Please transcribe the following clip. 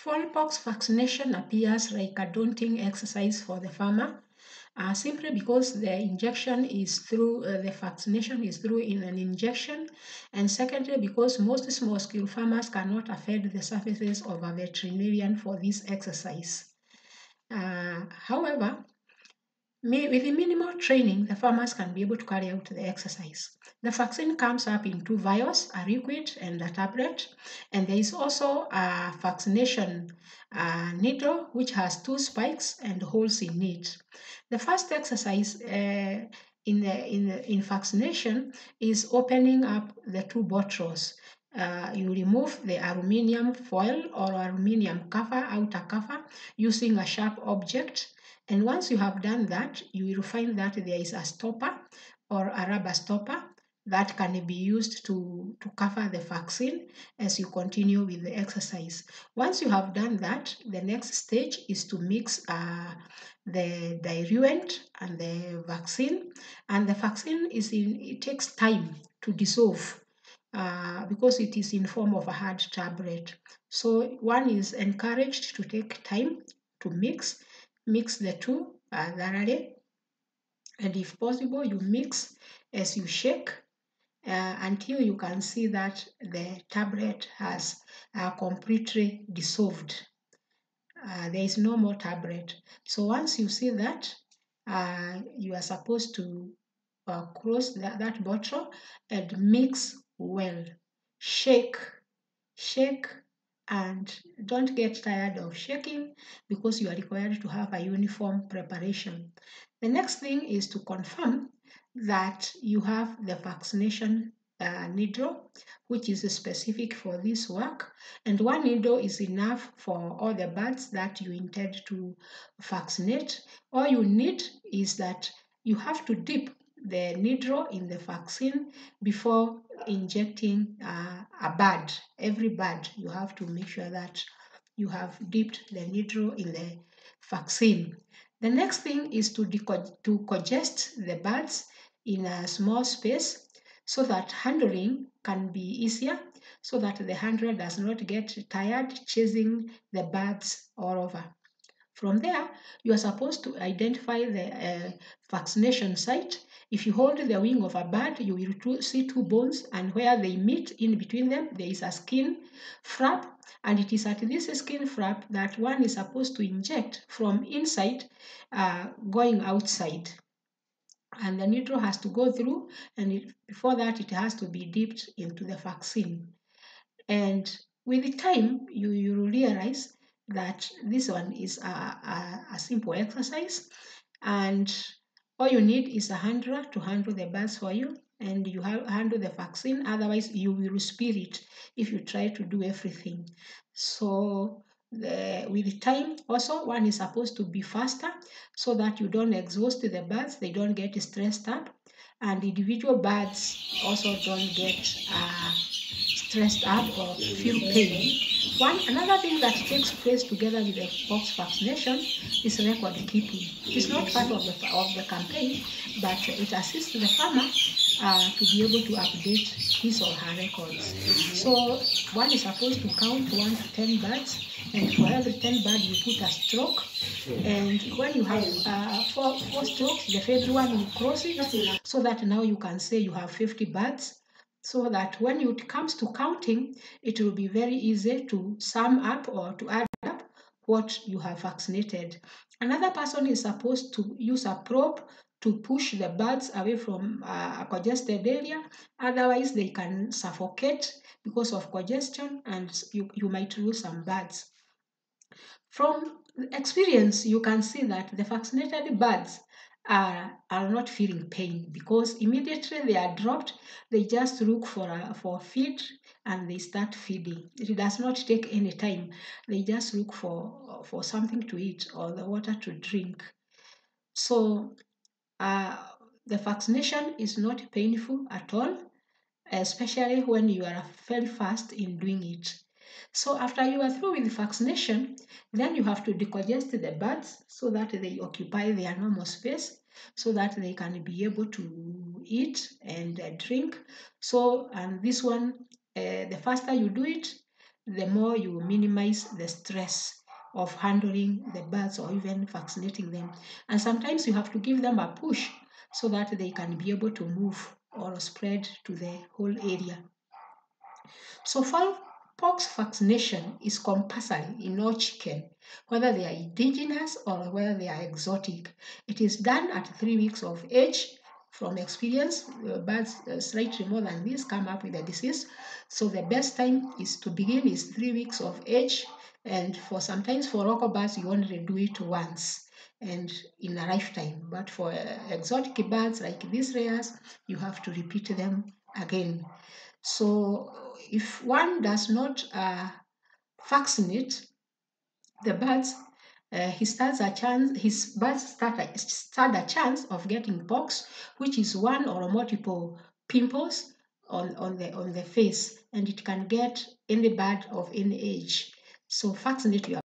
Fowl pox vaccination appears like a daunting exercise for the farmer, simply because the vaccination is through in an injection, and secondly because most small-scale farmers cannot afford the services of a veterinarian for this exercise. However, with the minimal training, the farmers can be able to carry out the exercise. The vaccine comes up in 2 vials, a liquid and a tablet, and there is also a vaccination needle which has 2 spikes and holes in it. The first exercise in vaccination is opening up the 2 bottles. You remove the aluminium foil or aluminium cover, outer cover, using a sharp object. And once you have done that, you will find that there is a stopper or a rubber stopper that can be used to cover the vaccine as you continue with the exercise. Once you have done that, the next stage is to mix the diluent and the vaccine. And the vaccine it takes time to dissolve because it is in form of a hard tablet. So one is encouraged to take time to mix the 2 thoroughly, and if possible you mix as you shake until you can see that the tablet has completely dissolved. There is no more tablet. So once you see that, you are supposed to close that bottle and mix well. Shake, and don't get tired of shaking because you are required to have a uniform preparation. The next thing is to confirm that you have the vaccination needle, which is specific for this work, and 1 needle is enough for all the birds that you intend to vaccinate. All you need is that you have to dip the needle in the vaccine before injecting a bird. Every bird, you have to make sure that you have dipped the needle in the vaccine. The next thing is to congest the birds in a small space so that handling can be easier, so that the handler does not get tired chasing the birds all over. From there, you are supposed to identify the vaccination site. If you hold the wing of a bird, you will see 2 bones, and where they meet in between them, there is a skin flap, and it is at this skin flap that one is supposed to inject from inside going outside. And the needle has to go through, and before that, it has to be dipped into the vaccine. And with the time, you realize that this one is a simple exercise, and all you need is a handler to handle the birds for you, and you handle the vaccine. Otherwise, you will spill it if you try to do everything. So with time, also one is supposed to be faster so that you don't exhaust the birds, they don't get stressed up, and individual birds also don't get stressed up or feel pain. Another thing that takes place together with the pox vaccination is record keeping. It is not part of the campaign, but it assists the farmer to be able to update his or her records. So one is supposed to count 1 to 10 birds, and for every 10 birds you put a stroke. And when you have 4 strokes, the 5th one will cross it, so that now you can say you have 50 birds. So that when it comes to counting, it will be very easy to sum up or to add up what you have vaccinated. Another person is supposed to use a probe to push the birds away from a congested area. Otherwise, they can suffocate because of congestion, and you might lose some birds. From experience, you can see that the vaccinated birds are not feeling pain, because immediately they are dropped, they just look for feed and they start feeding. It does not take any time. They just look for something to eat or the water to drink. So the vaccination is not painful at all, especially when you are very fast in doing it. So after you are through with vaccination, then you have to decongest the birds so that they occupy their normal space, so that they can be able to eat and drink. So, and this one, the faster you do it, the more you minimize the stress of handling the birds or even vaccinating them. And sometimes you have to give them a push so that they can be able to move or spread to the whole area. So fowl pox vaccination is compulsory in all chicken, whether they are indigenous or whether they are exotic. It is done at 3 weeks of age. From experience, birds slightly more than this come up with the disease. So the best time is to begin is 3 weeks of age. And for sometimes for local birds, you only do it once and in a lifetime. But for exotic birds like these rares, you have to repeat them again. So if one does not vaccinate the birds, his birds stand a chance of getting pox, which is one or multiple pimples on the face, and it can get any bird of any age. So vaccinate your